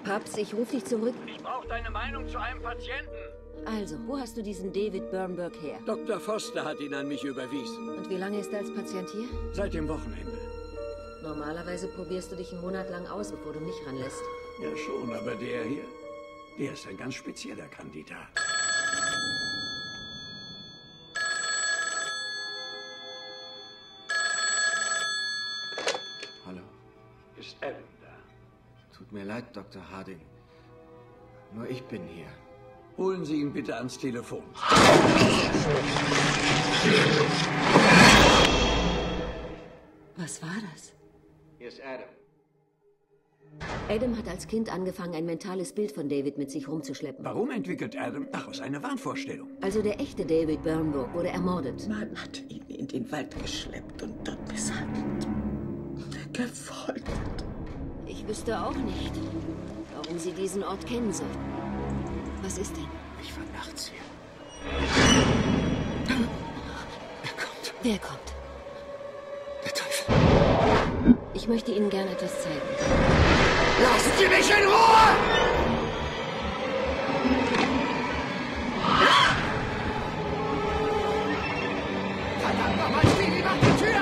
Paps, ich rufe dich zurück. Ich brauche deine Meinung zu einem Patienten. Also, wo hast du diesen David Bernberg her? Dr. Foster hat ihn an mich überwiesen. Und wie lange ist er als Patient hier? Seit dem Wochenende. Normalerweise probierst du dich einen Monat lang aus, bevor du mich ranlässt. Ja schon, aber der hier, der ist ein ganz spezieller Kandidat. Hallo. Ist Adam da? Tut mir leid, Dr. Harding. Nur ich bin hier. Holen Sie ihn bitte ans Telefon. Was war das? Hier ist Adam. Adam hat als Kind angefangen, ein mentales Bild von David mit sich rumzuschleppen. Warum entwickelt Adam daraus eine Wahnvorstellung? Also der echte David Bernberg wurde ermordet. Man hat ihn in den Wald geschleppt und dort misshandelt. Gefoltert. Ich wüsste auch nicht, warum Sie diesen Ort kennen sollten. Was ist denn? Ich war nachts hier. Er kommt. Wer kommt? Der Teufel. Ich möchte Ihnen gerne etwas zeigen. Lassen Sie mich in Ruhe! Verdammt nochmal, Stevie, mach die Tür